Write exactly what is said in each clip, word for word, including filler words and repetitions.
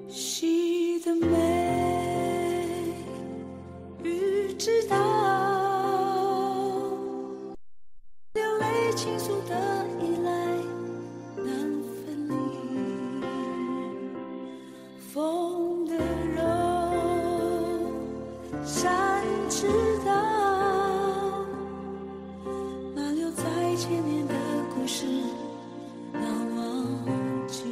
喜的美，雨知道，流泪倾诉的依赖难分离，风的柔，山知道，那留在前面的故事难忘记，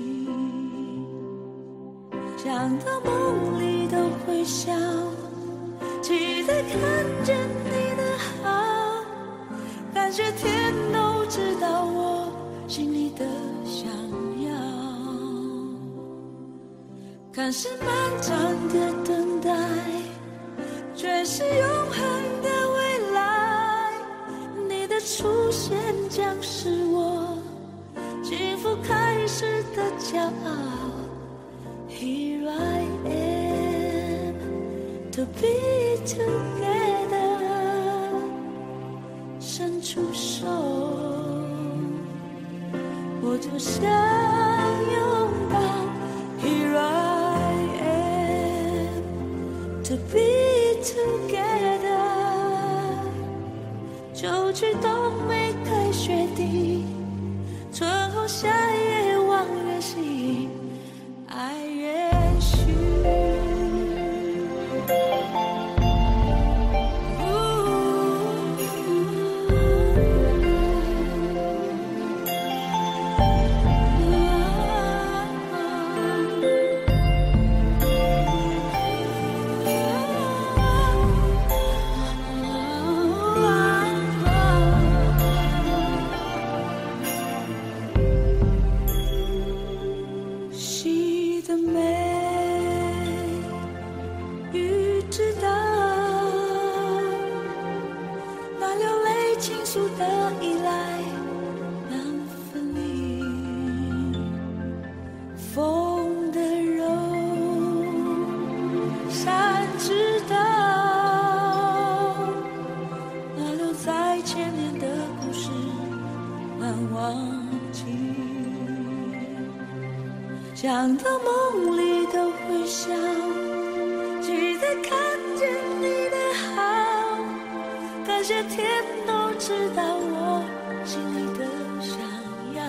想到梦里都会笑，期待看见你的好，感谢天都知道我心里的想要，看似漫长的等待，却是永恒的未来，你的出现将是我幸福开始的骄傲。Here I am to be together， 伸出手，我就想拥抱。Here I am to be together， 就去东北看雪地，春后夏夜望远行。I wish you倾诉的依赖难分离，风的柔，山知道，那留在前面的故事难忘记，想到梦里都会笑，期待看见你的好，感谢天都知道我心里的想要，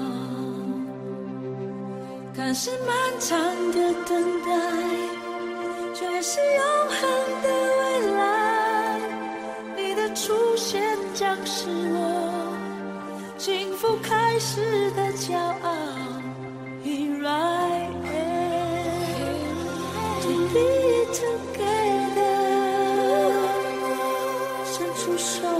看似漫长的等待，却是永恒的未来，你的出现将是我幸福开始的骄傲。 Here I am to be together， 伸出手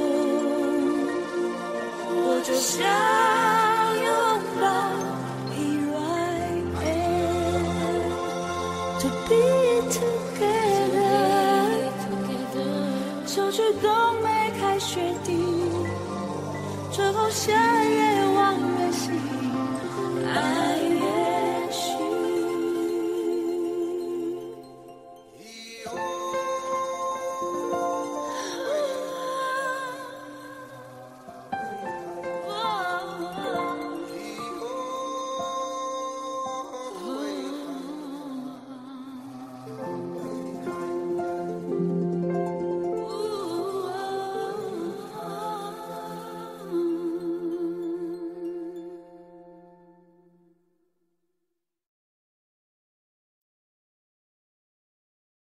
我就想拥抱。 Here I am to be together， 就去东北看雪地，春后夏夜望远行。爱